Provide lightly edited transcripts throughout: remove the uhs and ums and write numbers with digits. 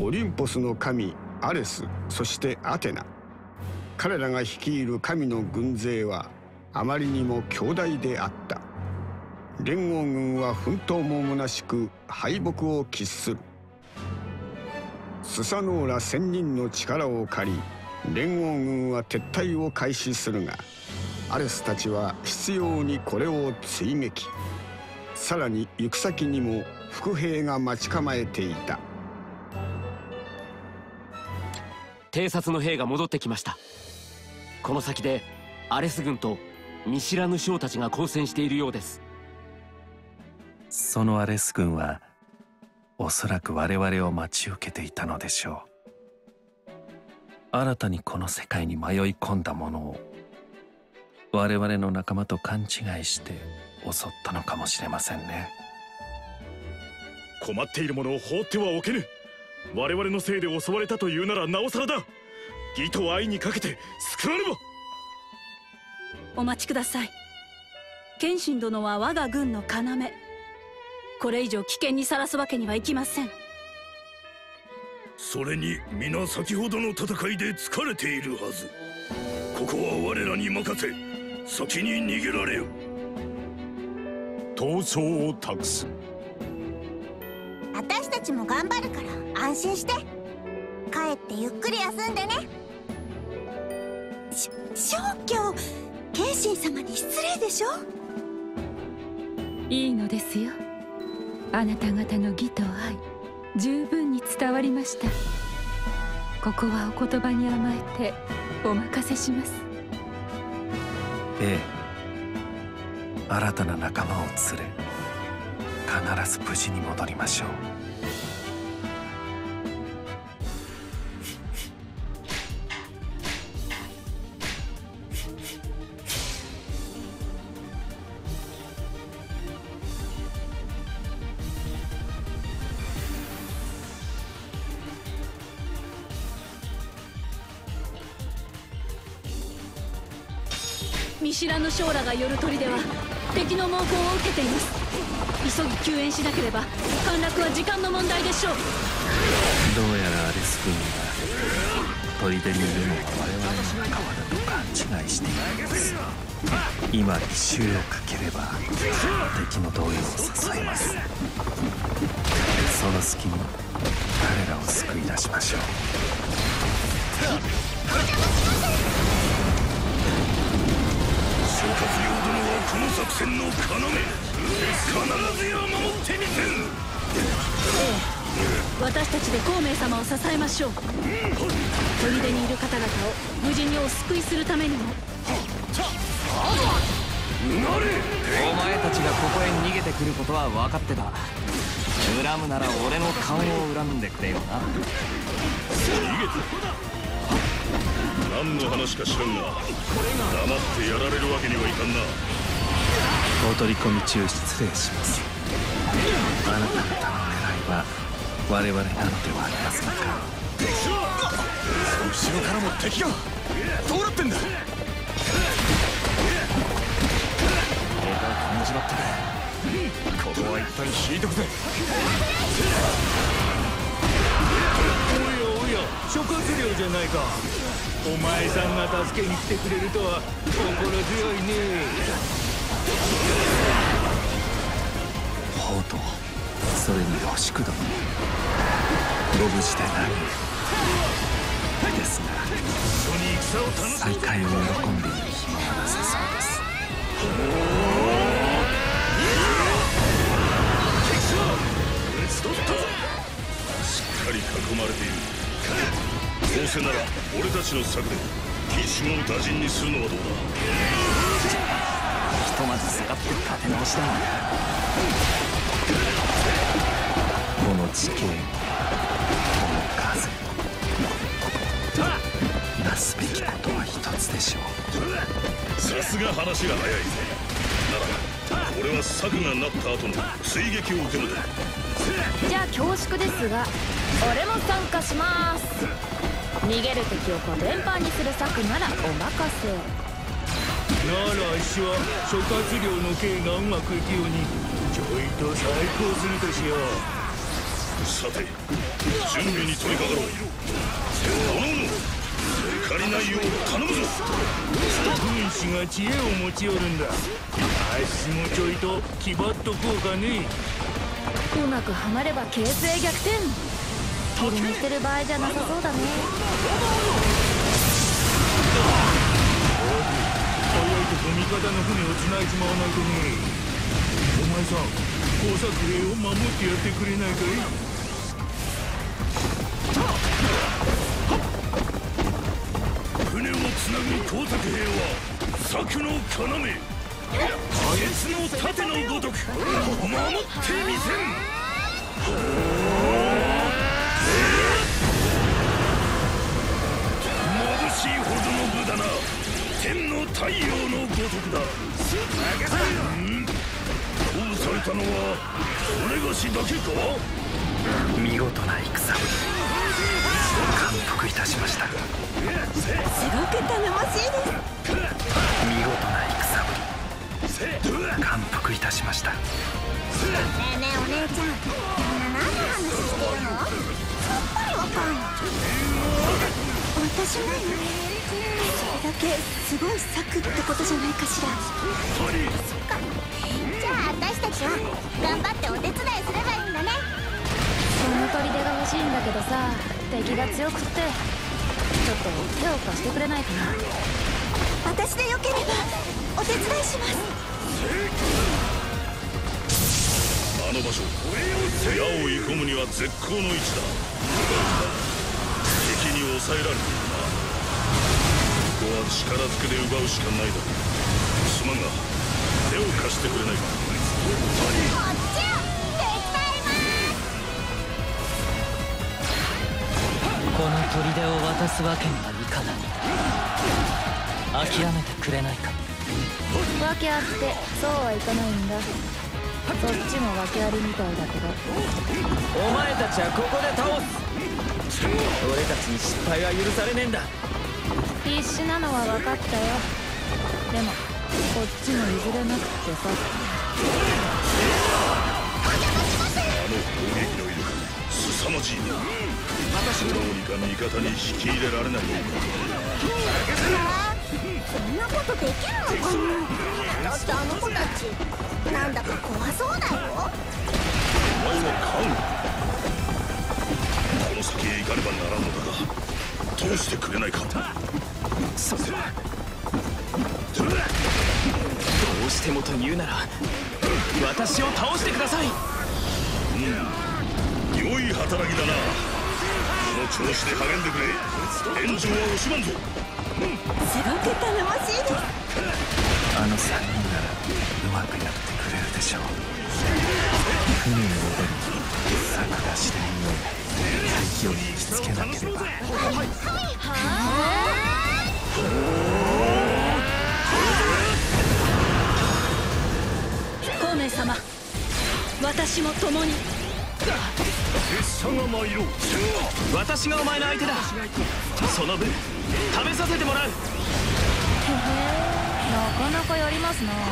オリンポスの神アレス、そしてアテナ。彼らが率いる神の軍勢はあまりにも強大であった。連合軍は奮闘も虚しく敗北を喫する。スサノーラ1000人の力を借り、連合軍は撤退を開始するが、アレスたちは執拗にこれを追撃。さらに行く先にも伏兵が待ち構えていた。 偵察の兵が戻ってきました。この先でアレス軍と見知らぬ将たちが交戦しているようです。 そのアレス軍はおそらく我々を待ち受けていたのでしょう。新たにこの世界に迷い込んだ者を我々の仲間と勘違いして襲ったのかもしれませんね。 困っている者を放ってはおけぬ。我々のせいで襲われたというならなおさらだ。義と愛にかけて救わねば。 お待ちください。謙信殿は我が軍の要。これ以上危険にさらすわけにはいきません。 それに皆先ほどの戦いで疲れているはず。ここは我らに任せ、先に逃げられよ。 逃走を託す。 私たちも頑張るから安心して。帰ってゆっくり休んでね。正教、謙信様に失礼でしょ。 いいのですよ。あなた方の義と愛、十分に伝わりました。ここはお言葉に甘えてお任せします。 ええ、新たな仲間を連れ必ず無事に戻りましょう。 見知らぬ将らが寄る砦は敵の猛攻を受けています。急ぎ救援しなければ陥落は時間の問題でしょう。 どうやらアレス軍は砦にいるのは我々の仲間だと勘違いしているのです。今奇襲をかければ敵の動揺を支えます。その隙に彼らを救い出しましょう。 諸葛亮殿はこの作戦の要。必ずや守ってみせる。 私たちで孔明様を支えましょう。砦にいる方々を無事にお救いするためにも。 お前たちがここへ逃げてくることは分かってた。恨むなら俺の顔を恨んでくれよな。 逃げた。何の話か知らんが、黙ってやられるわけにはいかんな。 お取り込み中失礼します。あなた方の狙いは我々なのではありませんか。 後ろからも敵がどうなってんだ。俺が感じまったか。ここは一旦引いとくぜ。 おやおや、諸葛亮じゃないか。お前さんが助けに来てくれるとは心強いね。 ほうと、それに星九殿、ご無事で何ですが、再会を喜んでいる暇はなさそうです。 しっかり囲まれている。どうせなら俺たちの策で騎士を打尽にするのはどうだ。 ひとまず下がって立て直しだ。 この地形、この風、なすべきことは一つでしょう。 さすが話が早いぜ。なら俺は策がなった後の追撃を受けるだ。 じゃあ恐縮ですが俺も参加します。逃げる敵をコテンパンにする策ならお任せ。 ならあっしは諸葛亮の計がうまくいくようにちょいと再考するとしよう。 さて準備に取り掛かろう。おのおの抜かりないよう頼むぞ。 軍師が知恵を持ち寄るんだ。あっしもちょいと気張っとこうかね。 うまくはまれば形勢逆転。昼寝してる場合じゃなさそうだね。 早いとこ味方の船を繋いじまわないとね。お前さん、工作兵を守ってやってくれないかい？ 船をつなぐ工作兵は策の要。鉄の盾のごとく守ってみせん。眩しいほどの無駄な天の太陽のごとくだ。どうされたのはそれがしだけか？ 見事な戦、感服いたしました。 すごく頼もしいです。 見事な戦ぶり、感服いたしました。 ねえねえお姉ちゃん、何の話してるの？さっぱりわかんない。私なの？それだけすごい策ってことじゃないかしら。そっか。じゃあ私たちは頑張ってお手伝いすればいいんだね。 その砦が欲しいんだけどさ、敵が強くってちょっと手を貸してくれないかな。 私でよければお手伝いします。 あの場所、矢を射込むには絶好の位置だ。敵に抑えられているな。ここは力ずくで奪うしかないだろう。すまんが手を貸してくれないか。 もちろん手伝います。 この砦を渡すわけにはいかない。諦めてくれないか。 訳あってそうはいかないんだ。そっちも訳ありみたいだけど。 お前たちはここで倒す。俺たちに失敗は許されねえんだ。 必死なのは分かったよ。でもこっちも譲れなくってさ。 あの攻撃の威力凄まじいな。私どうにか味方に引き入れられないのか。 そんなことできるのかな。だってあの子たちなんだか怖そうだよ。 お前はカン。この先へ行かねばならんのだが、通してくれないか。 それはどうしてもと言うなら私を倒してください。 良い働きだな。この調子で励んでくれ。援助は惜しまんぞ。 すごく頼もしいです。 あの3人ならうまくやってくれるでしょう。船の上に策がしているよう敵を引きつけなければ。 孔明様、私も共に。 拙者が参ろう。 私がお前の相手だ。その分食べさせてもらう。 へえ、なかなかやりますな。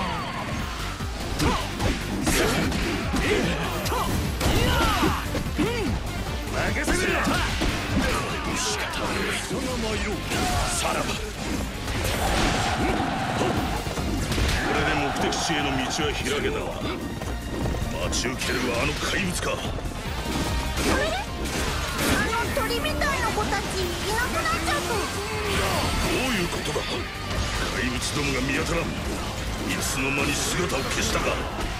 任せる。 仕方ない。拙者が参ろう。さらばこれで目的地への道は開けたわ。待ち受けるはあの怪物か。 あの鳥みたいな子たちいなくなっちゃった。 どういうことだ。怪物どもが見当たらん。いつの間に姿を消したか。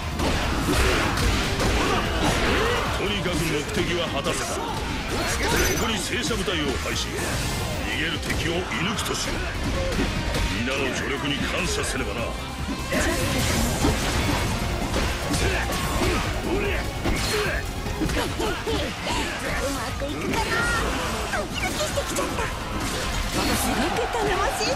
とにかく目的は果たせた。ここに戦車部隊を配し、逃げる敵を射抜くとしよう。皆の助力に感謝せねばな。 うまくいくかな。ドキドキしてきちゃった。すごく頼もしいです。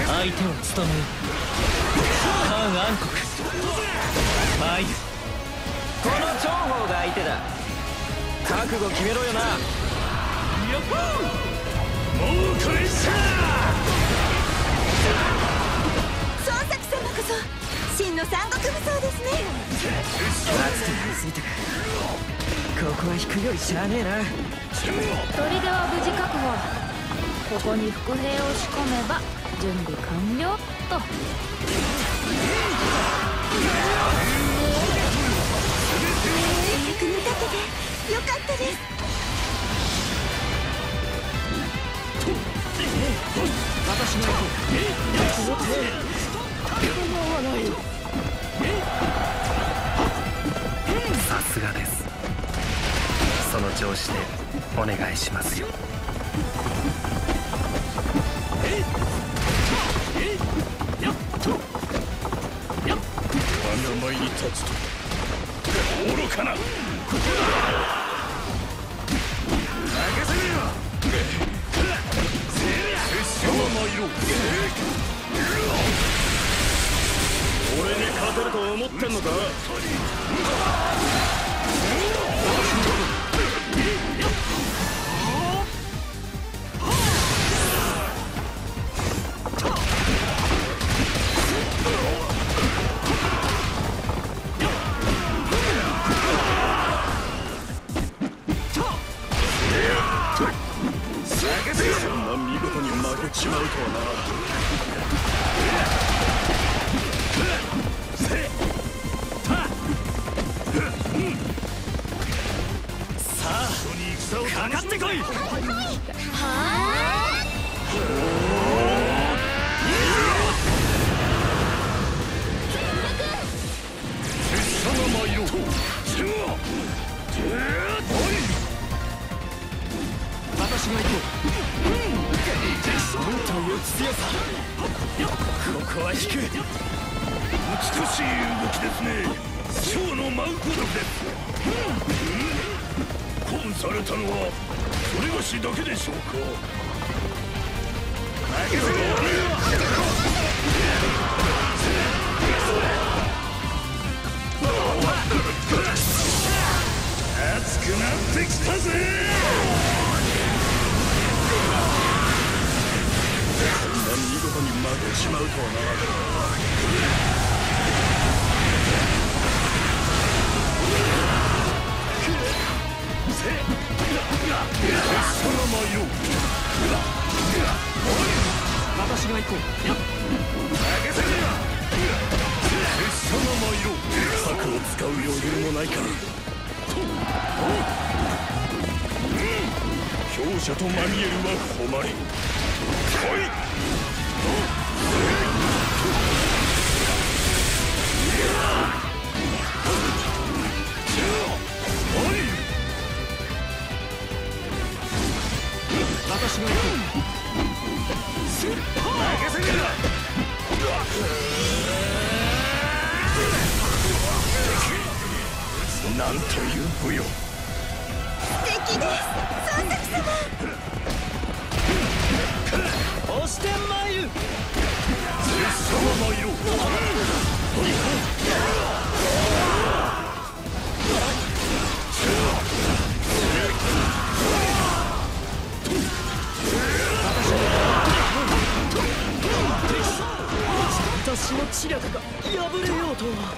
相手を務めるカーン暗黒マイル。この長砲が相手だ。覚悟決めろよな。よっほー。もうこれさ孫作様こそ真の三国武装ですね。 熱くなりすぎてここは引くよりしゃあねえな。 砦は無事確保。ここに伏兵を仕込めば準備完了っと。 役に立ててよかったです。 私が行こう。さすがです。その調子でお願いしますよ。 我が前に立つと愚かな。任せるよ。拙者は参ろう。俺に勝てると思ってんのか。そんな見事に負けちまうとはな。さあ、かかってこい。 私が行こう。という強さ。ここは引く。 美しい動きですね。将の舞うごとくです。コンされたのはそれがしだけでしょうか。任せろ。熱くなってきたぜ。 こんな見事に負けちまうとはな。 私が行こう。 任せるよ。拙者が参ろう。 策を使う余裕もないか。強者とマニエルは誉れ。来い。 私が行こう。 任せるよ。 なんという武勇。 素敵です、孫作様。 押して参る。 拙者は参ろう。 私の知略が破れようとは。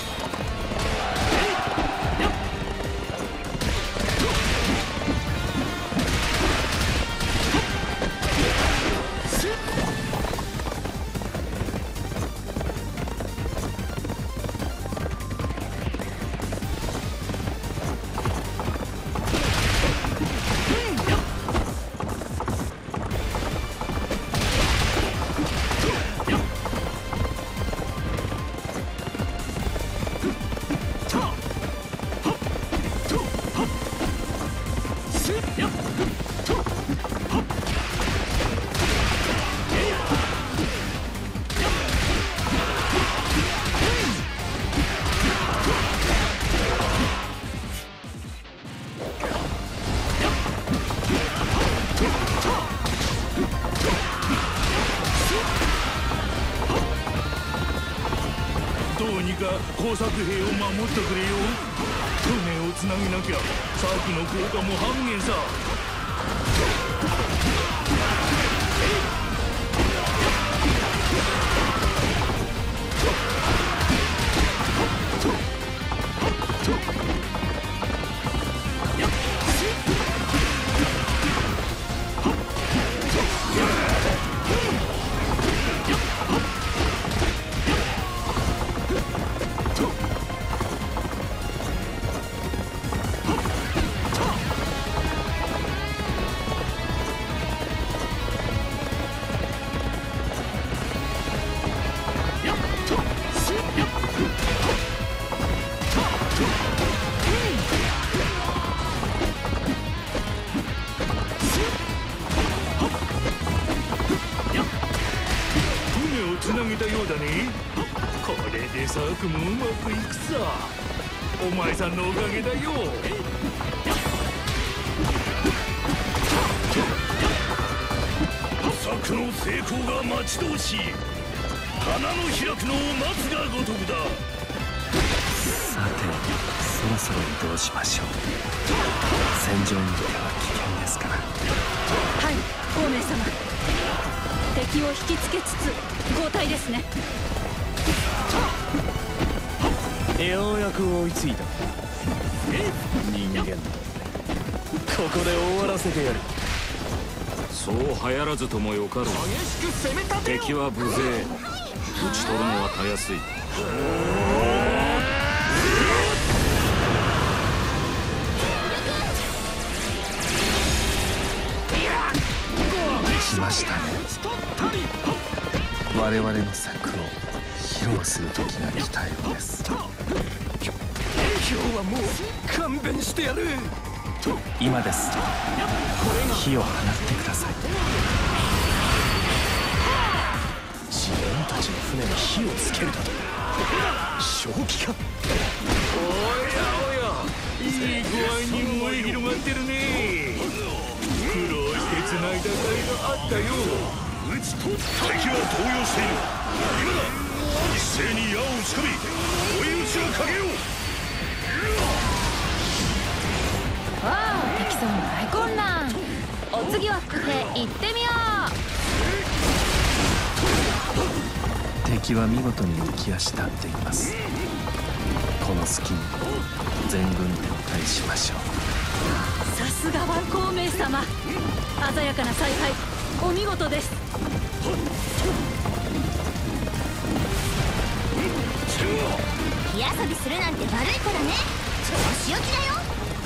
工作兵を守ってくれよ。船をつなぎなきゃ策の効果も半減さ。 だね。これでサークもうまくいくさ。お前さんのおかげだよ。 策の成功が待ち遠しい。花の開くのを待つがごとくだ。 さて、そろそろ移動しましょう。戦場にいては危険ですから。 はい、孔明様。敵を引きつけつつ交代ですね。 ようやく追いついた。人間、ここで終わらせてやる。 そう流行らずともよかろう。敵は無勢、討ち取るのはたやすい。 来ましたね。我々の策を披露する時が来たようです。 今日はもう勘弁してやる。 今です。火を放ってください。 自分たちの船に火をつけるだと。正気か。 おやおや、いい具合に燃え広がってるね。苦労して繋いだ甲斐があったよ。 撃ち取った。敵は動揺している。今だ。一斉に矢を打ち込み追い打ちをかけよう。 わあ、敵さん大混乱。お次は伏兵行ってみよう。敵は見事に浮き足立っています。この隙に全軍手を返しましょう。 さすがは孔明様。鮮やかな采配お見事です。 火遊びするなんて悪いからね。お仕置きだよ。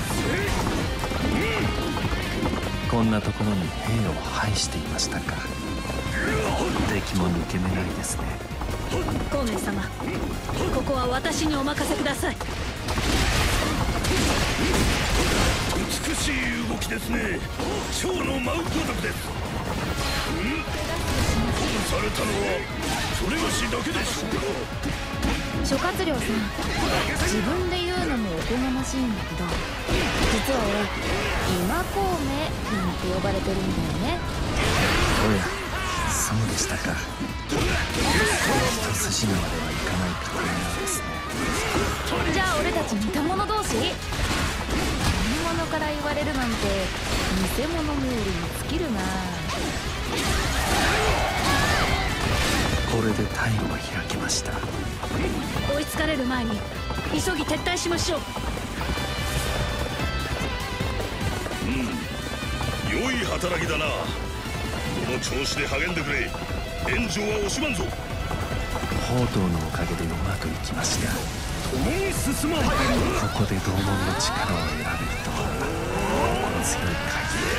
こんなところに兵を配していましたか。敵も抜け目ないですね。 孔明様、ここは私にお任せください。 美しい動きですね。蝶の舞うごとくです。されたのはそれがしだけでしょうか。 諸葛亮さん、自分で言うのもおこがましいんだけど、実は俺今孔明なんて呼ばれてるんだよね。 おや、そうでしたか。一筋縄ではいかない方のようですね。 じゃあ俺たち似た者同士？本物から言われるなんて偽物冥利に尽きるな。 これで退路が開けました。 追いつかれる前に急ぎ撤退しましょう。 良い働きだな。この調子で励んでくれ。援助は惜しまんぞ。 宝刀のおかげでうまくいきました。 共に進まん。 ここで同門の力を得られるとは心強い限りです。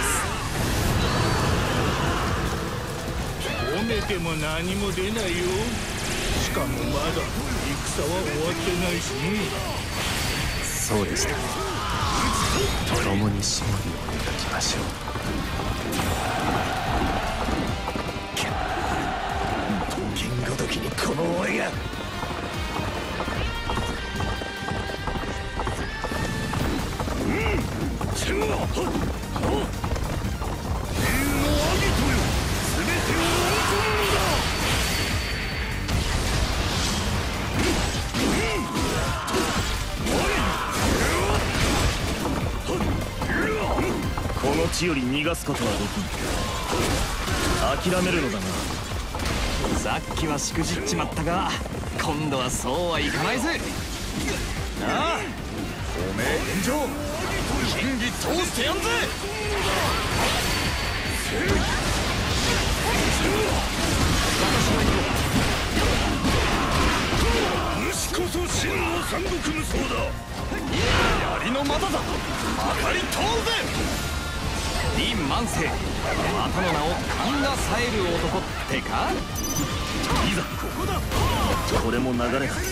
褒めても何も出ないよ。しかもまだ戦は終わってないしね。 そうでしたね。共に勝利を描きましょう。 人間ごときにこの俺が。 この地より逃がすことはできん。諦めるのだな。 さっきはしくじっちまったが、今度はそうはいかないぜ。なあ、 おめえ炎上金義通してやんぜ。 主こそ真の三国無双だ。 槍の股だ。当たり通るぜ。 李万世、またの名を神が冴える男ってか。 いざここだ。これも流れだ。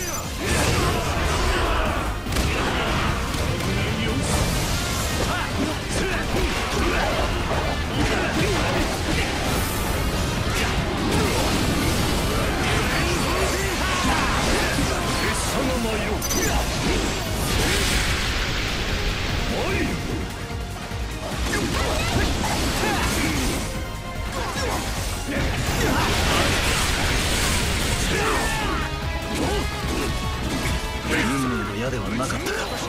嫌ではなかったか。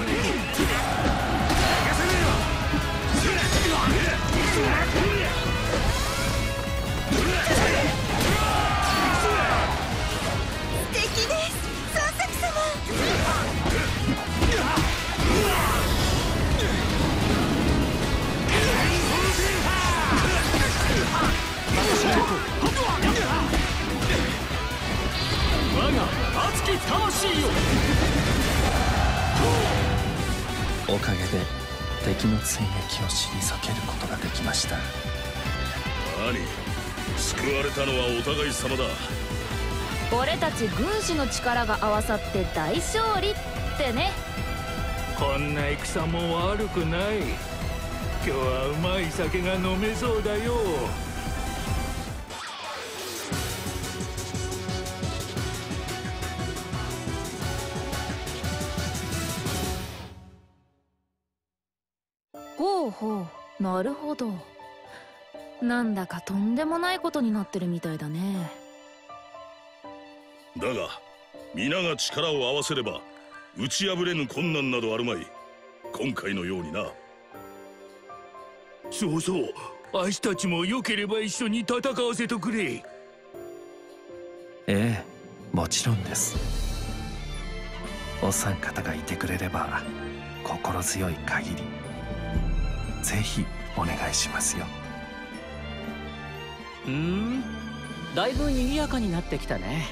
素敵です孫作様。 我が熱き魂よ。 おかげで敵の追撃を退けることができました。 何、救われたのはお互い様だ。 俺たち軍師の力が合わさって大勝利ってね。 こんな戦も悪くない。今日はうまい酒が飲めそうだよ。 ほうほう、なるほど。なんだかとんでもないことになってるみたいだね。 だが皆が力を合わせれば打ち破れぬ困難などあるまい。今回のようにな。 そうそう、あしたちもよければ一緒に戦わせてくれ。 ええ、もちろんです。お三方がいてくれれば心強い限りぜひお願いしますよ。 だいぶ賑やかになってきたね。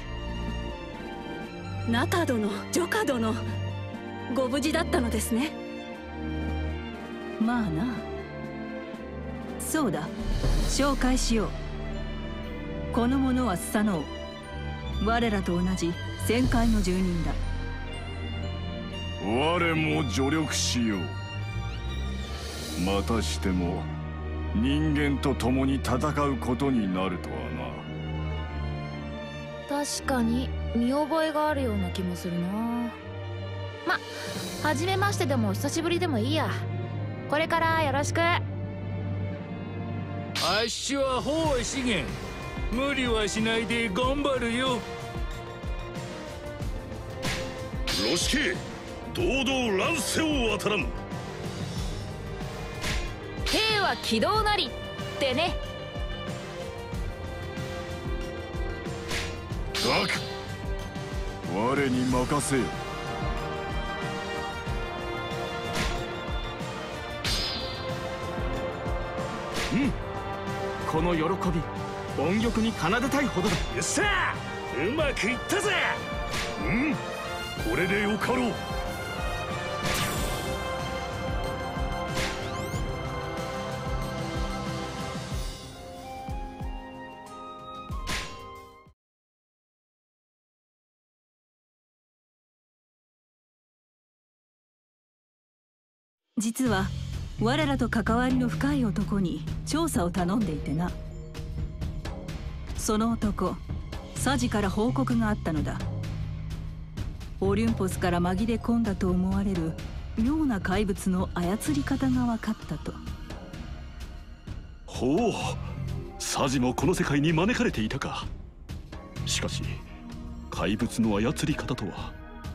中殿、女下殿、ご無事だったのですね。 まあな。そうだ、紹介しよう。この者はスサノオ。我らと同じ旋回の住人だ。 我も助力しよう。またしても人間と共に戦うことになるとはな。 確かに見覚えがあるような気もするな。ま、初めましてでも久しぶりでもいいや。これからよろしく。 あっしは法は資源。無理はしないで頑張るよ。 ロシケ、堂々乱世を渡らん。 兵は軌道なりってね。 だく、我に任せよ。 この喜び音玉に奏でたいほどだ。 よっしゃ、うまくいったぜ。これでよかろう。 実は我らと関わりの深い男に調査を頼んでいてな。その男、サジから報告があったのだ。オリュンポスから紛れ込んだと思われる妙な怪物の操り方が分かったと。 ほう、サジもこの世界に招かれていたか。しかし怪物の操り方とは。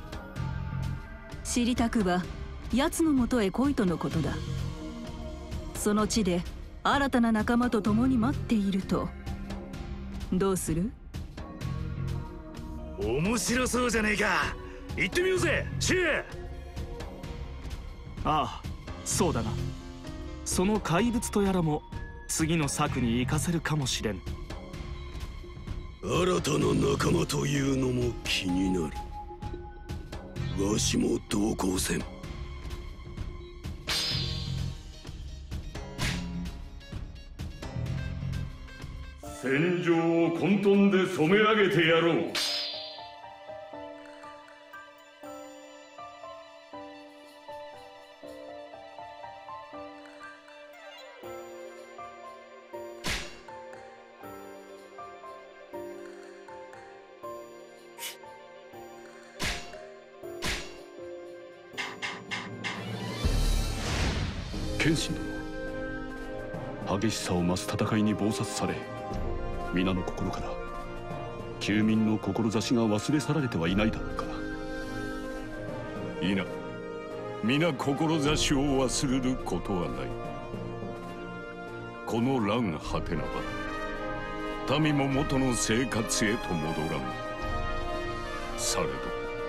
知りたくば奴のもとへ来いとのことだ。その地で新たな仲間と共に待っていると。どうする？ 面白そうじゃねえか。行ってみようぜ、シェ。 ああ、そうだな。その怪物とやらも次の策に生かせるかもしれん。 新たな仲間というのも気になる。わしも同行せん。 戦場を混沌で染め上げてやろう。 謙信殿、激しさを増す戦いに忙殺され、皆の心から休眠の志が忘れ去られてはいないだろうか。 皆志を忘れることはない。この乱果てなば民も元の生活へと戻らん。されど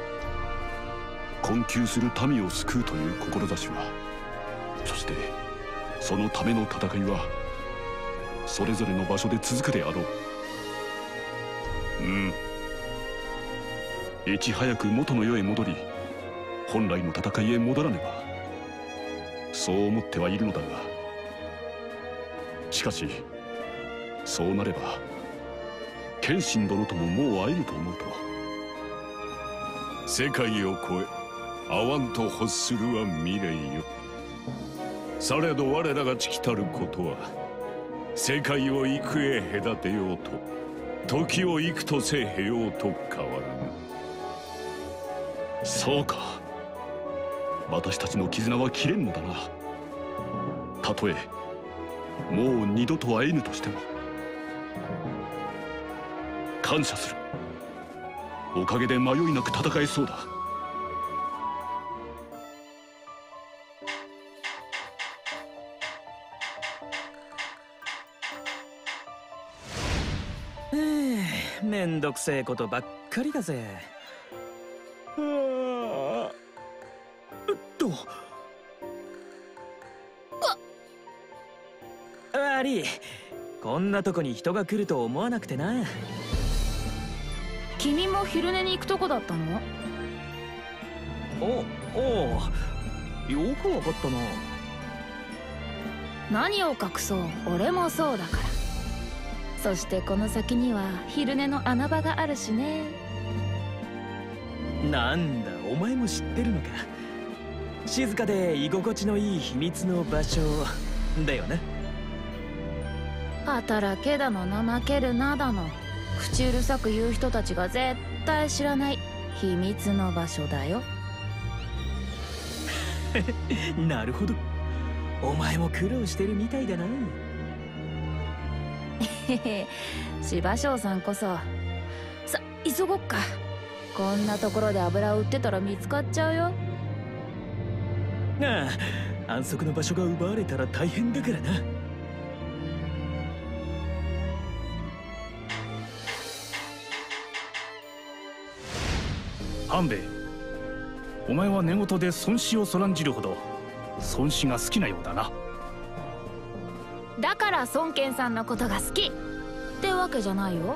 困窮する民を救うという志は、そしてそのための戦いはそれぞれの場所で続くであろう。いち早く元の世へ戻り、本来の戦いへ戻らねば、そう思ってはいるのだが、しかしそうなれば謙信殿とももう会えると思うと。 世界を超え会わんと欲するは未練よ。されど我らがちきたることは、世界を幾へ隔てようと時を幾とせへようと変わらぬ。 そうか、私たちの絆は切れんのだな。たとえもう二度と会えぬとしても感謝する。おかげで迷いなく戦えそうだ。 めんどくせえことばっかりだぜ。悪い、こんなとこに人が来ると思わなくてな。 君も昼寝に行くとこだったの？ おう、よくわかったな。 何を隠そう、俺もそうだから。そしてこの先には昼寝の穴場があるしね。 なんだ、お前も知ってるのか。静かで居心地のいい秘密の場所だよな。 働けだの怠けるなだの口うるさく言う人たちが絶対知らない秘密の場所だよ。 なるほど、お前も苦労してるみたいだな。 へへ、芝生さんこそ。さ、急ごっか。こんなところで油を売ってたら見つかっちゃうよ。 ああ、安息の場所が奪われたら大変だからな。 半兵衛、お前は寝言で孫子をそらんじるほど孫子が好きなようだな。 だから孫権さんのことが好きってわけじゃないよ。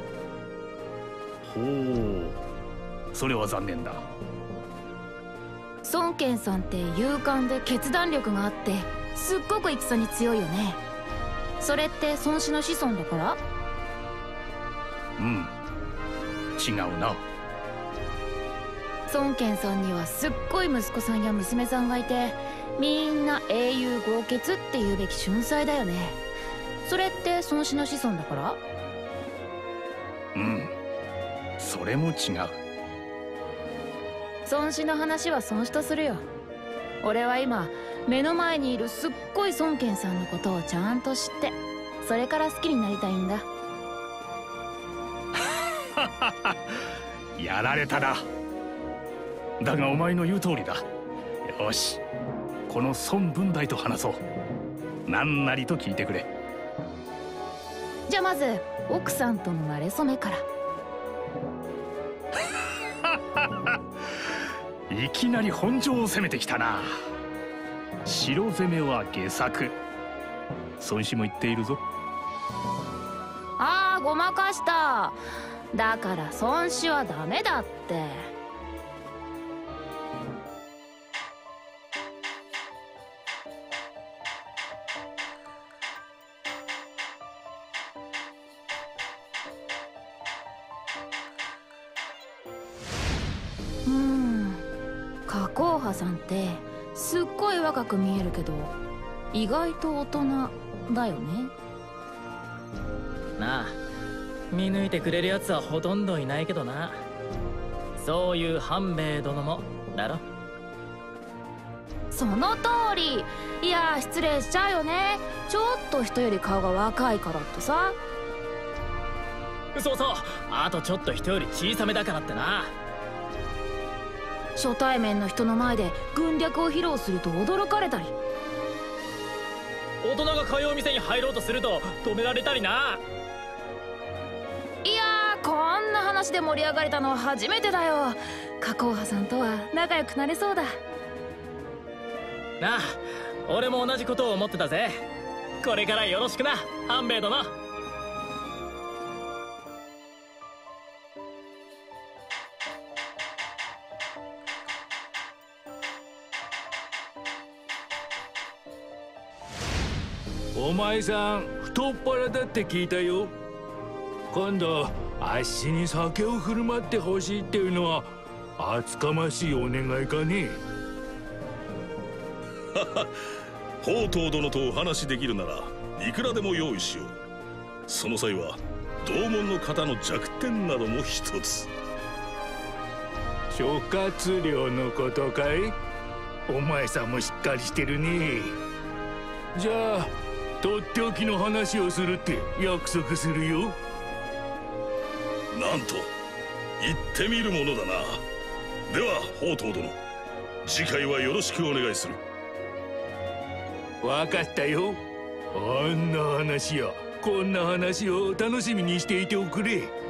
ほう、それは残念だ。 孫権さんって勇敢で決断力があってすっごく戦に強いよね。それって孫子の子孫だから？ うん、違うな。 孫権さんにはすっごい息子さんや娘さんがいて、みんな英雄豪傑って言うべき俊才だよね。それって孫子の子孫だから？ うん、それも違う。 孫子の話は孫子とするよ。俺は今目の前にいるすっごい孫権さんのことをちゃんと知って、それから好きになりたいんだ。 やられたな。だがお前の言う通りだ。よし、この孫文大と話そう。何なりと聞いてくれ。 じゃあまず奥さんとの馴れ初めから。 いきなり本性を攻めてきたな。城攻めは下策。孫子も言っているぞ。 ああ、ごまかした。だから孫子はダメだって。花崗派さんってすっごい若く見えるけど意外と大人だよね。 なあ、見抜いてくれるやつはほとんどいないけどな。そういう半兵衛殿もだろ。 その通り。いや失礼しちゃうよね。ちょっと人より顔が若いからってさ。 そうそう、あとちょっと人より小さめだからってな。 初対面の人の前で軍略を披露すると驚かれたり、 大人が通う店に入ろうとすると止められたりな。 いやー、こんな話で盛り上がれたのは初めてだよ。加工派さんとは仲良くなれそうだなあ。俺も同じことを思ってたぜ。これからよろしくな、半兵衛殿。 お前さん太っ腹だって聞いたよ。今度あっしに酒を振る舞ってほしいっていうのは厚かましいお願いかね。 宝刀殿とお話しできるならいくらでも用意しよう。その際は同門の方の弱点なども一つ。 諸葛亮のことかい。お前さんもしっかりしてるね。じゃあとっておきの話をするって約束するよ。 なんと言ってみるものだな。では宝刀殿、次回はよろしくお願いする。 わかったよ。あんな話やこんな話を楽しみにしていておくれ。